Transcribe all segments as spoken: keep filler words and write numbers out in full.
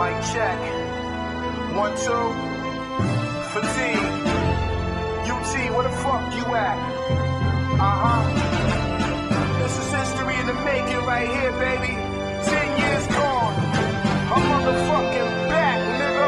Mic check. One, two. Fatigue. U T, where the fuck you at? Uh-huh. This is history in the making right here, baby. Ten years gone. I'm motherfucking back, nigga.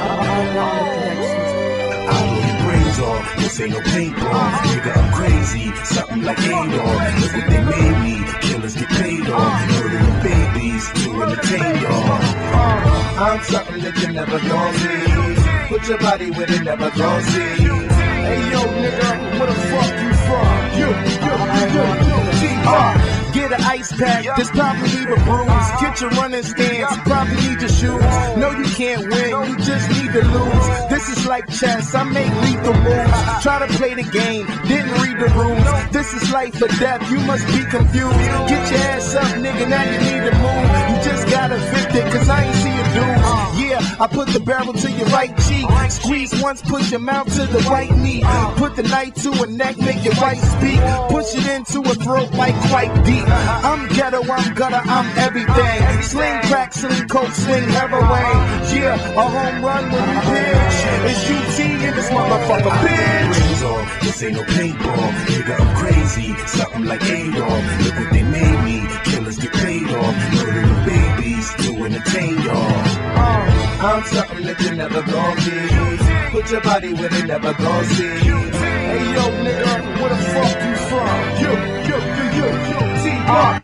I blow your brains off, this ain't no paintball. Nigga, I'm crazy, something like Adolf. Look what they made me, killers get paid off. Murdering babies to entertain y'all. I'm something that you never gon' see. Put your body where they never gon' see. Hey yo, nigga, where the fuck you from? You, you, you, you, T-R. Get an ice pack, just probably need a bruise. Get your running stance, you probably need your shoes. No, you can't win, you just need to lose. This is like chess, I make lethal moves. Try to play the game, didn't read the rules. This is life or death, you must be confused. Get your ass up, nigga, now you need to move. You just got evicted, cause I ain't see your dudes. Yeah, I put the barrel to your right cheek. Squeeze once, push your mouth to the right knee. Put the knife to a neck, make your right speak. Push it into a throat like quite deep. I'm ghetto, I'm gutter, I'm everything. Sling crack, sling coke, sling heroin. Yeah, a home run when we pitch. It's U T in this motherfucker, bitch. Brains off, this ain't no paintball. Nigga, I'm crazy, something like Adolf. Look what they made me, killers get paid off. Murdering babies to entertain y'all. I'm something that you never gon' see. Put your body where they never gon' see. Hey yo, nigga, where the fuck you from? You, you, you, you, you, T-R.